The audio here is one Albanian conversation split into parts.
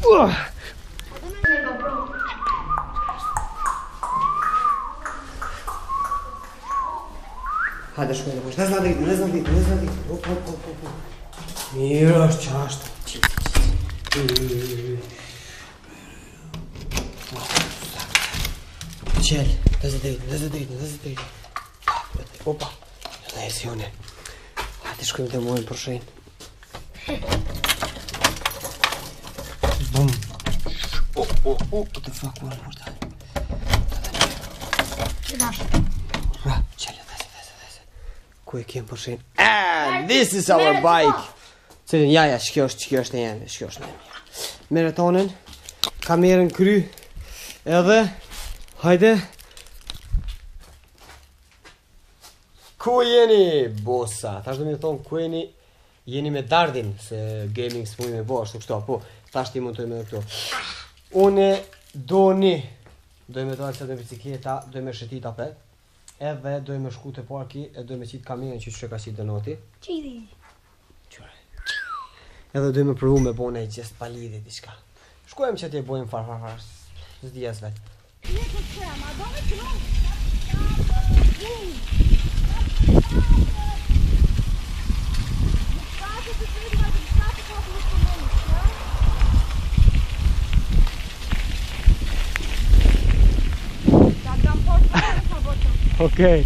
Hajde shkojnë, po shtesë në dritë. Hop. Mirë është qashtë. Qel, lezë dritë. Opa, në e si une. Hajde shkojmë të mojnë për shenjë. Bum. What the fuck, one more time. Ku e kem për shenjë? And this is our bike. Cilin, ja, shkjo është e jemi, shkjo është e jemi. Meratonin, kamerën kry, edhe, hajde. Ku jeni, bossa? Tash do me thonë, ku jeni me Dardin, se gaming s'mujnë me bo, ashtu kështu, po, tash ti mund të me këtu. Une, doni, dojme të alësat me bicikleta, dojme shëtit apet, edhe dojme shku të parki, e dojme qitë kamerën që ka qitë dënoti. Qidi. Edhe dojme përvu me bone i gjest palidit i shka. Shkojmë që t'je bojmë far, s'dijes vetë. Jetë të qem, a do me të Okej.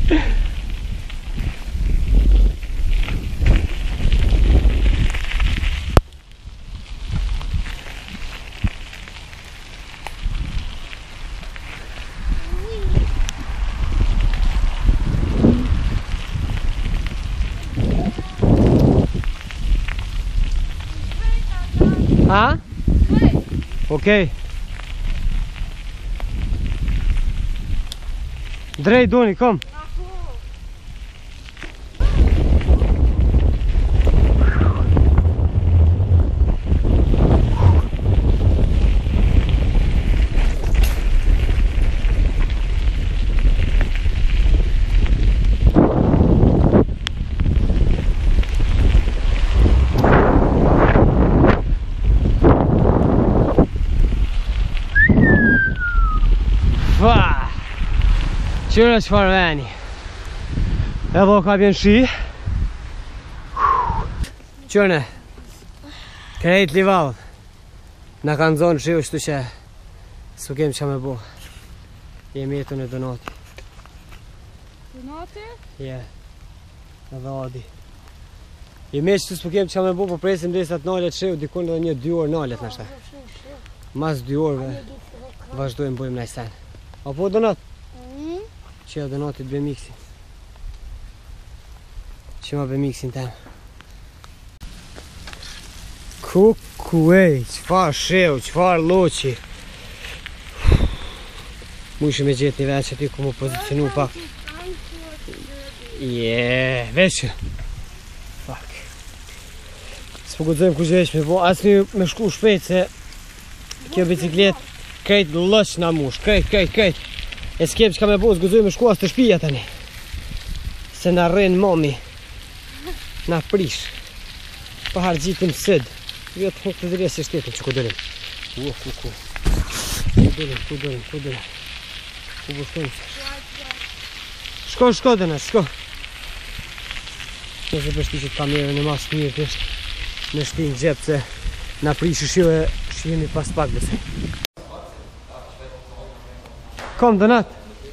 Ha? Okej. Drejt doni, kom. Qërë që farë veni. Edhe ka bjen shi. Qërëne. Krejt livavët. Në kanë zonë shi u shtu që s'u kemë që me bo. Jemi jetu në Donati. Donati? Je. Edhe Adi. Jemi që s'u kemë që me bo, po presim dhe sa të nalet shi u dikun edhe 1-2 orë nalet në shte. Mas 2 orëve vazhdojmë bojmë në sen. Apo Donat? Që e Donatit be miksin. Që ma be miksin tem. Kukuej, qfar sheu, qfar loqi. Mushë me gjithë një veç që ty ku mu pozicionu pak. Veqë. Fuck. S'po gudzojmë ku gjesh me bo, asë një me shku shpejt se kjo biciklet krejt lësh na mush, krejt. E s'kem që ka me bo, s'gudzoj me shku as të shpija tani. Se na rrenë mami. Na prish. Pa hargjitim sëd. Jo të hukë të dhirje se shtetëm që ku dërim. Ku. Ku dërim. Ku bushtojmë se. Shko dhe nësë, shko. Nëse përshti që të kamerën e mas mirë të është. Në shti në gjepë se na prish shio jemi pas pak bëse. Kom, Donat.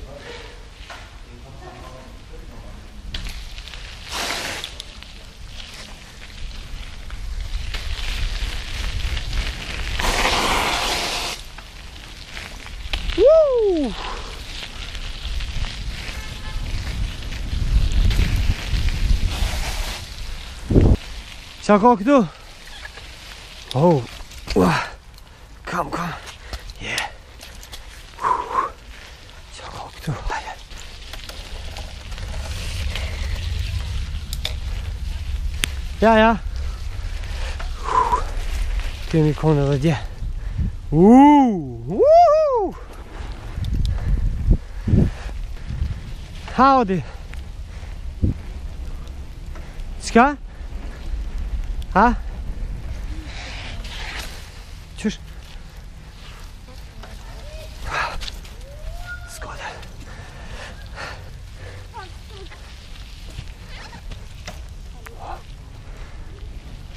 Woo! Qa ka këtu? Oh, kom. Yeah. Ja. Kemi kone dhe dje. Howdy. Qka? Ha? Qysh?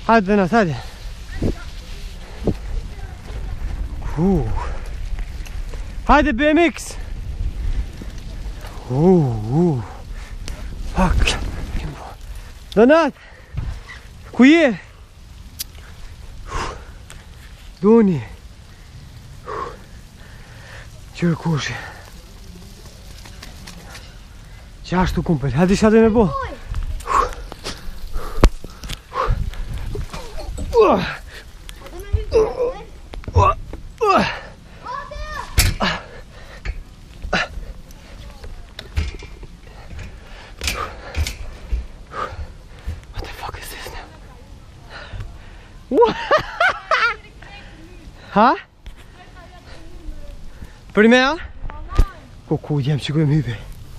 Hajde Donat, hajde. Hajde BMX. Fuck. Donat. Ku je? Doni. Qërë kushi. Qashtu kumpel, hajde isha dhe me bo. What the fuck is this now? Ha? Për me a? Ku jem që ku e mybe.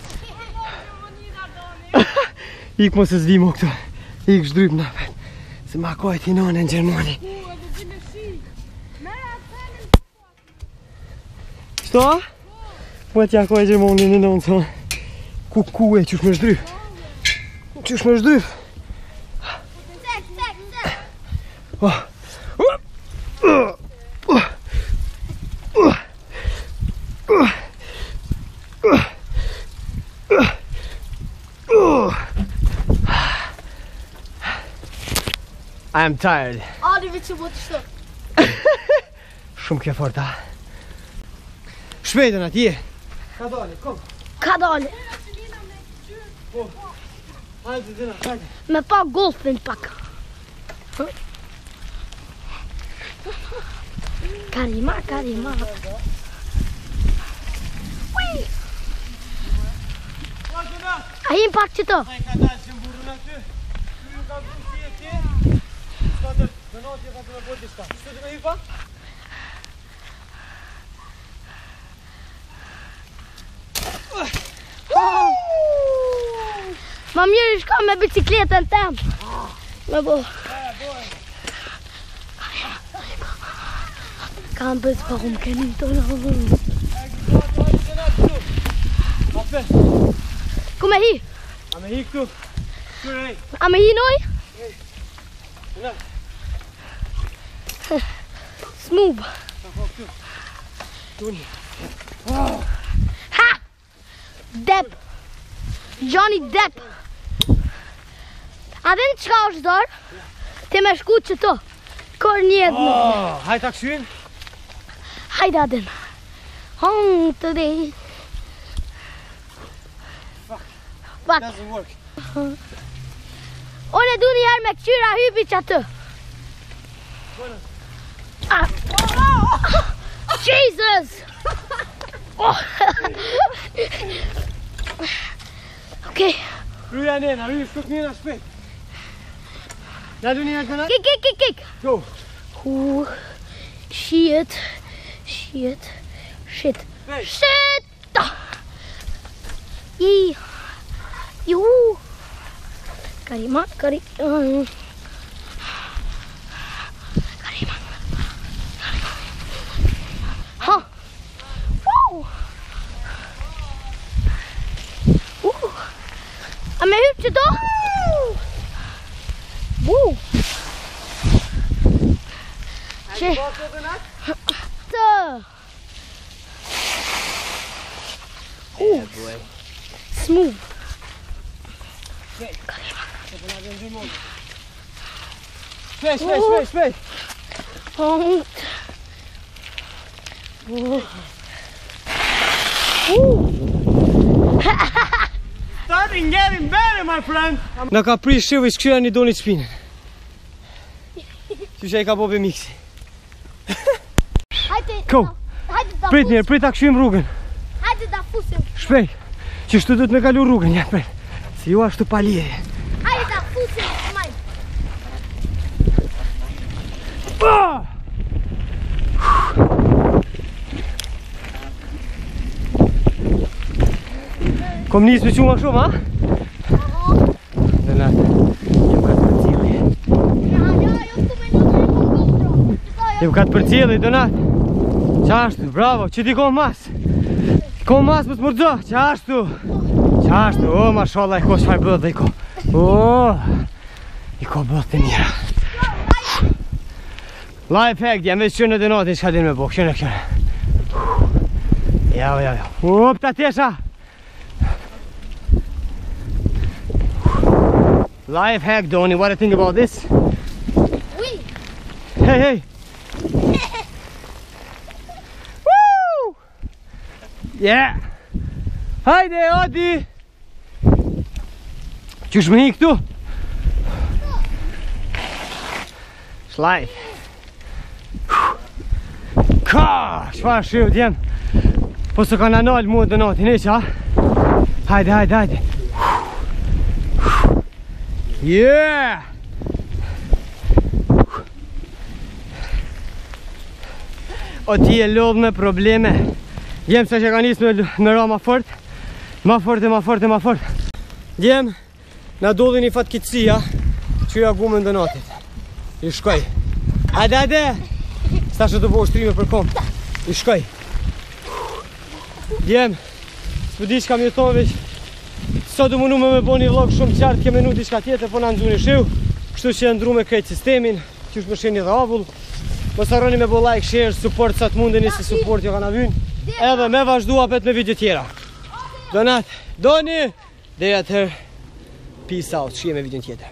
Ik mos e zvimo këto. Ik shdryp na vet. Se ma kojt i nane në Gjermani. Qëto? Po t'ja kojt Gjermani në nane të. Ku e qësh me shdryp? Qësh me shdryp? I am tired. Adi vi që botë shtë. Shumë ke forta. Shpejtën atje. Ka dali, kom. Ka dali. Hajde, Dina, hajde. Me pa golfin pak. Karima. Ui. A jim pak që të. Ai ka dalë që mburën aty. Ty nuk ka dhëmë si e ti. Donati ka të me bërë diska. Shtu të me hypa? Ma mirë shka me bicikletën tem. Me bo. Kam bëzë pa umë keni të në. Ku me hi? A me hi këtu? Këture rej. A me hi noj? Smooth. Tuni. Ha! Depp. Johnny Depp. A dhe në qka është dorë? Ti me shku që to. Kor njetë në. Hajde ta këshyën. Hajde adin. Hong të dhe. Fuck. Doesn't work. Unë e du një herë me këqyra hypi që atë. Jesus! Okej. Ryja nena, ryj, shkut njëna shpejt. Na du një herë të në? Kik. Go. Shit. Ju. Karima. Ha. Wow. A me hyp që do? Që? Të. Smooth. Shpejt. Starting getting better, my friend. Në ka prish shive që këshyra një do një shpinën. Që që e ka bobe miksi. Ko, prit njerë, prit ta këshyrim rrugën. Hajde da fusim. Shpejt, që shtu du të me kalu rrugën, ja, prit. Si ju ashtu palije. Hajde da fusim, maj. Kom njës me quma shumë, ha? Dhe natë, jem ka të përcili. Jem ka të përcili, dhe natë. Qashtu, bravo, që ti kom mas. Kom mas më të mërdzo, qashtu. O, mashallah, i ko shfaj bëdhe, i ko. I ko bëdhe të mira. Life hack, djem, veç që në donatin që ka din me bo, këshone. Ja. Up, ta tesha. Life hack, Donnie, what do you think about this? Oui. Hey. Woo! Yeah. Hajde, odi. Qysh me hi këtu? Slide. Ka, çfarë shiu djem? Po se kanë anal mua donatin, e qa? Hajde. Yeah! O ti e lodh me probleme. Djem se që ka njës me ra ma fort. Ma fort. Djem, na dodhi një fatkitësia që ja gu me donatit. I shkoj. Hajde. Sta që të bo shtrime për kom. I shkoj. Djem, s'po di që kam jeton veç. Sa du mënu me bo një vlog shumë qartë, ke menu diçka tjetër, po na ndzu një shiu. Kështu që e ndru me krejt sistemin, që është më sheni dhe avull. Mos harroni me bo like, share, support sa të mundeni, si support jo kanë avyn. Edhe me vazhdu apet me video tjera. Donat, doni, dhe atëher, peace out, shije me video tjetër.